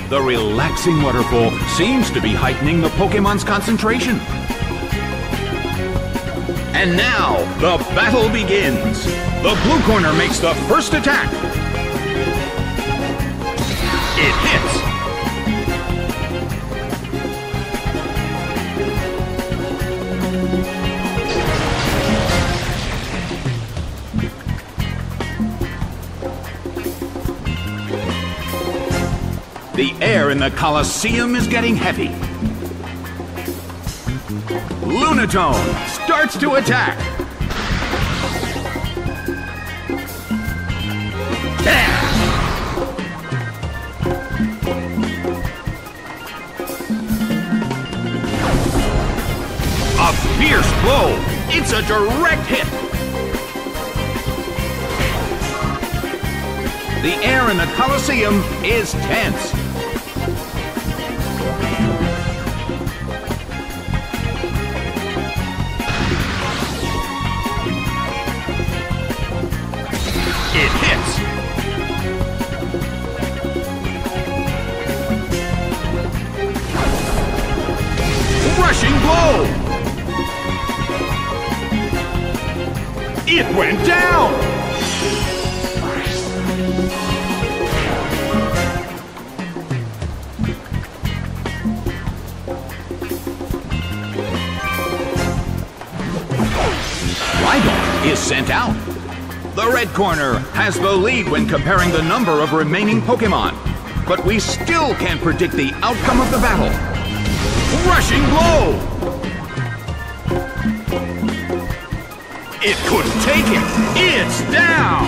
The relaxing waterfall seems to be heightening the Pokemon's concentration. And now, the battle begins. The blue corner makes the first attack. It hits. The air in the Colosseum is getting heavy. Lunatone starts to attack. A fierce blow. It's a direct hit. The air in the Colosseum is tense. It hits. Rushing blow. It went down. Rhydon is sent out. The red corner has the lead when comparing the number of remaining Pokémon, but we still can't predict the outcome of the battle. Rushing blow! It couldn't take it! It's down!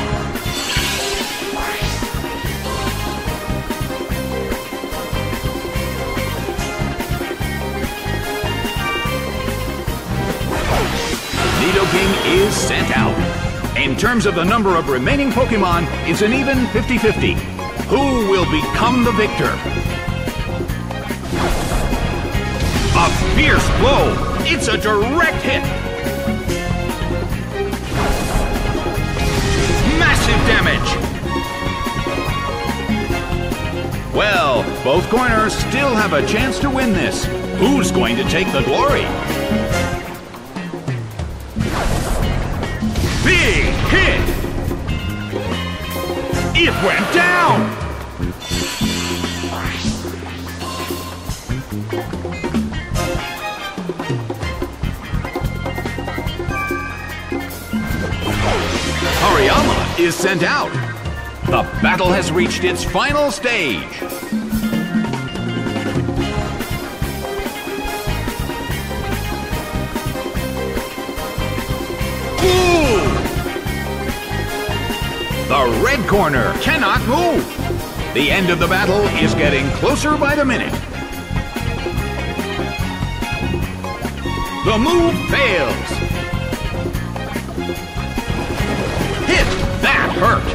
Nidoking is sent out. In terms of the number of remaining Pokémon, it's an even 50-50. Who will become the victor? A fierce blow! It's a direct hit! Massive damage! Well, both corners still have a chance to win this. Who's going to take the glory? Big hit! It went down! Hariyama is sent out. The battle has reached its final stage. The red corner cannot move. The end of the battle is getting closer by the minute. The move fails. Hit! That hurt.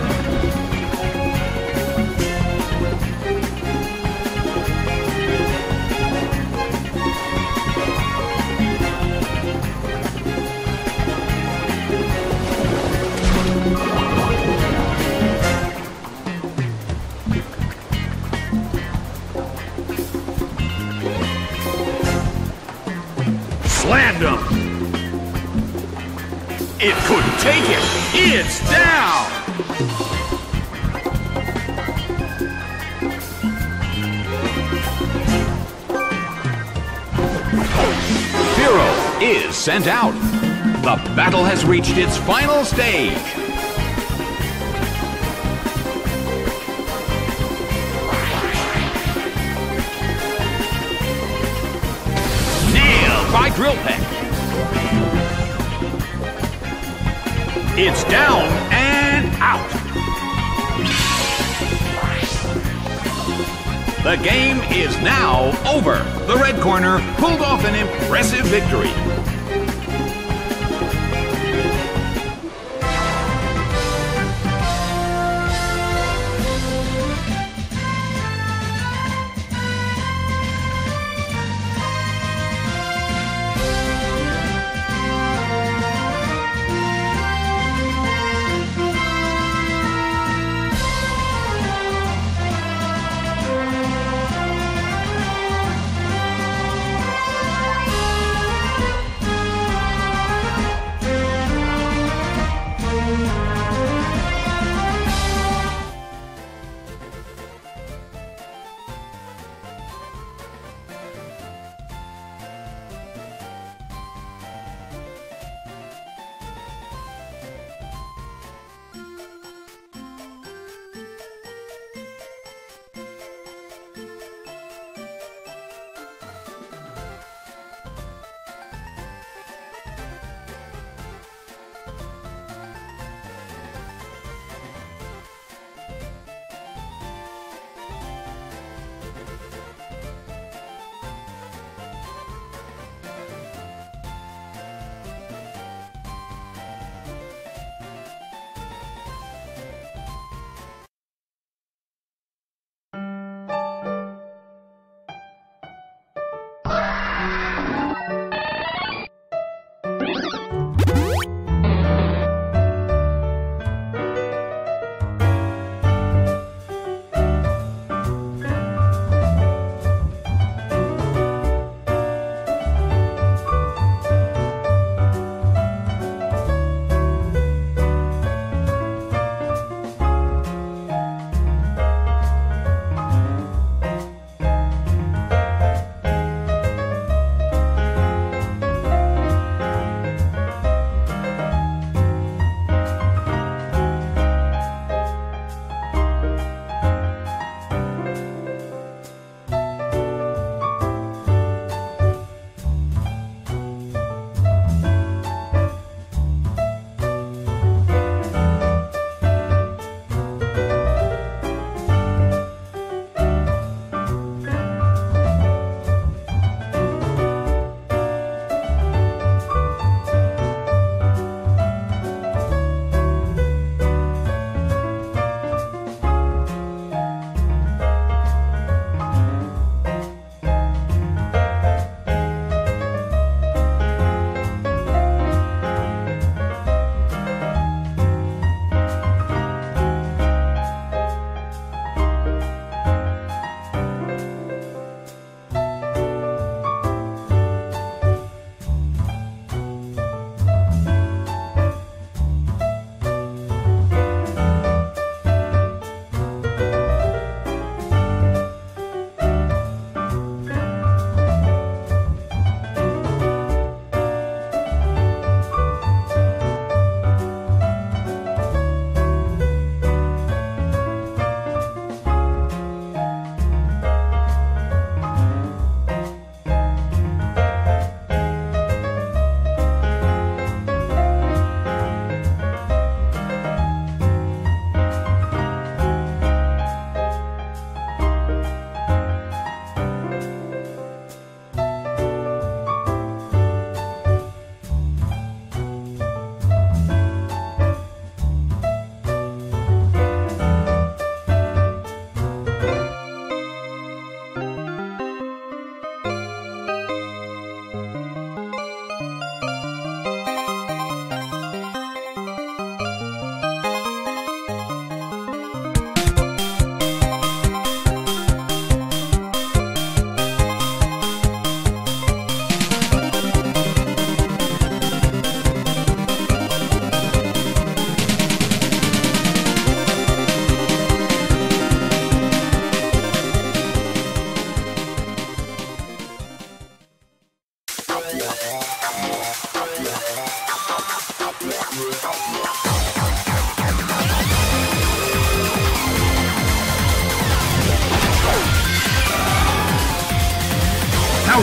Slammed him! It couldn't take it! It's down! Fearow is sent out. The battle has reached its final stage. By Drill Peck. It's down and out. The game is now over. The red corner pulled off an impressive victory.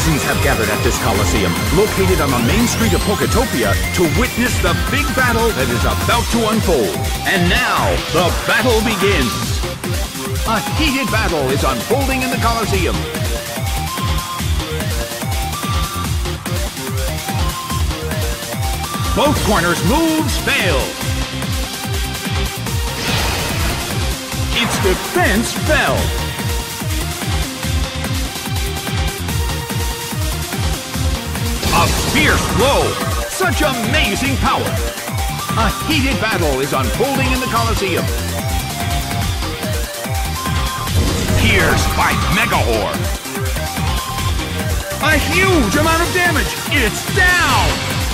Thousands have gathered at this Coliseum, located on the main street of Poketopia, to witness the big battle that is about to unfold. And now, the battle begins. A heated battle is unfolding in the Coliseum. Both corners' moves fail. Its defense fell. A fierce blow! Such amazing power! A heated battle is unfolding in the Coliseum. Pierced by Megahorn. A huge amount of damage! It's down!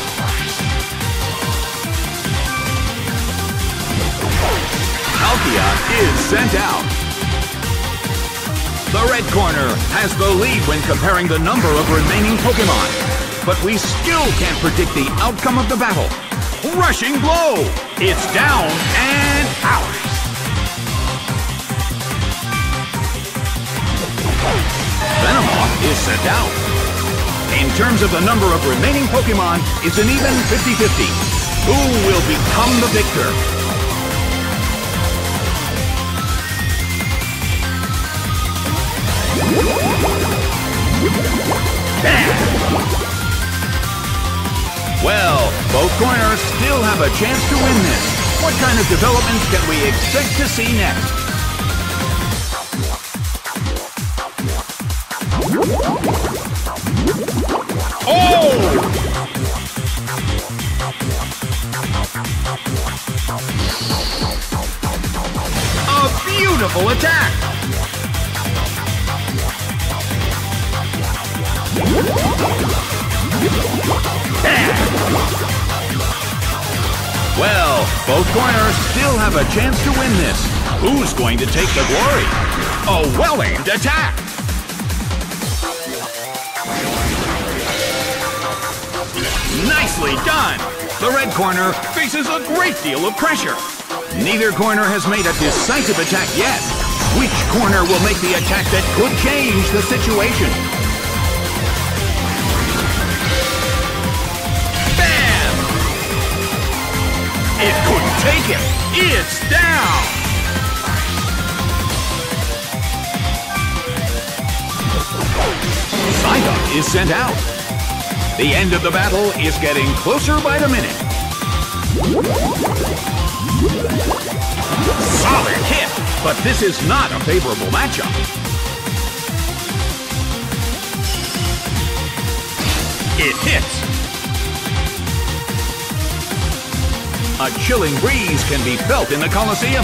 Palkia is sent out. The red corner has the lead when comparing the number of remaining Pokémon. But we still can't predict the outcome of the battle. Rushing blow! It's down and out. Venomoth is sent out. In terms of the number of remaining Pokémon, it's an even 50-50. Who will become the victor? Bam! Well, both corners still have a chance to win this. What kind of developments can we expect to see next? Oh! A beautiful attack! Well, both corners still have a chance to win this. Who's going to take the glory? A well-aimed attack! Nicely done! The red corner faces a great deal of pressure. Neither corner has made a decisive attack yet. Which corner will make the attack that could change the situation? It couldn't take it! It's down! Psyduck is sent out. The end of the battle is getting closer by the minute. Solid hit! But this is not a favorable matchup. It hits! A chilling breeze can be felt in the Coliseum.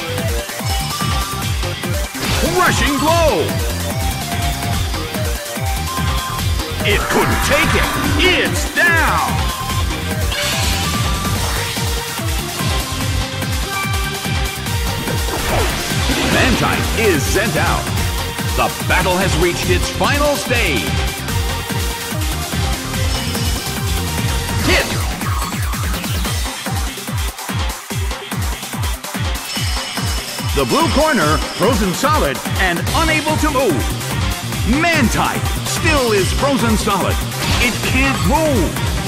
Rushing blow! It couldn't take it! It's down! Mantine is sent out. The battle has reached its final stage. Hit! The blue corner, frozen solid and unable to move. Mantine still is frozen solid. It can't move.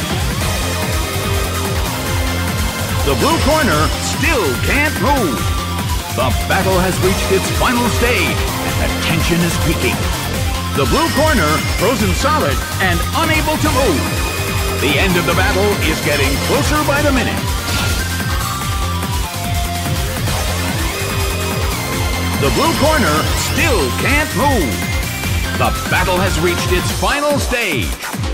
The blue corner still can't move. The battle has reached its final stage, and the tension is peaking. The blue corner, frozen solid and unable to move. The end of the battle is getting closer by the minute. The blue corner still can't move. The battle has reached its final stage.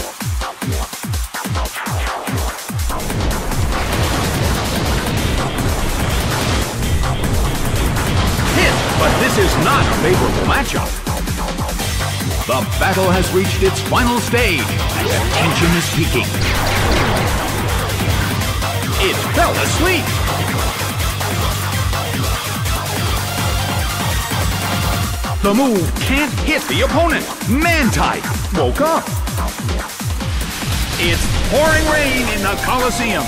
Hit, but this is not a favorable matchup. The battle has reached its final stage, and the tension is peaking. It fell asleep. The move can't hit the opponent. Mantine woke up. It's pouring rain in the Coliseum.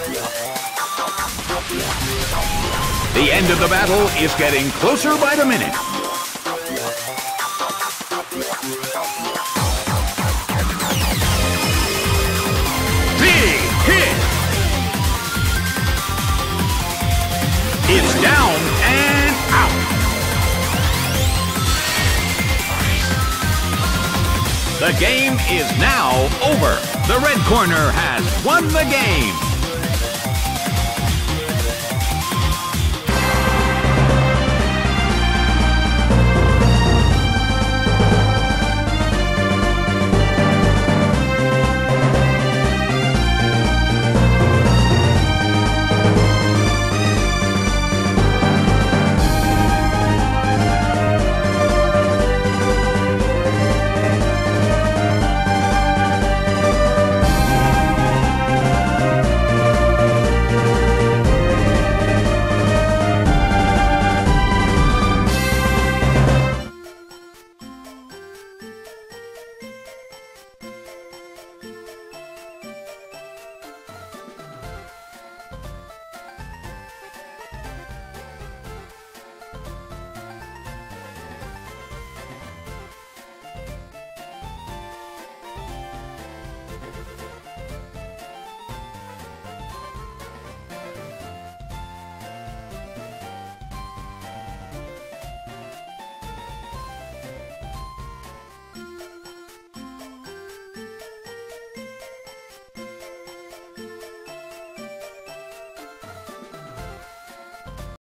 The end of the battle is getting closer by the minute. The game is now over. The red corner has won the game.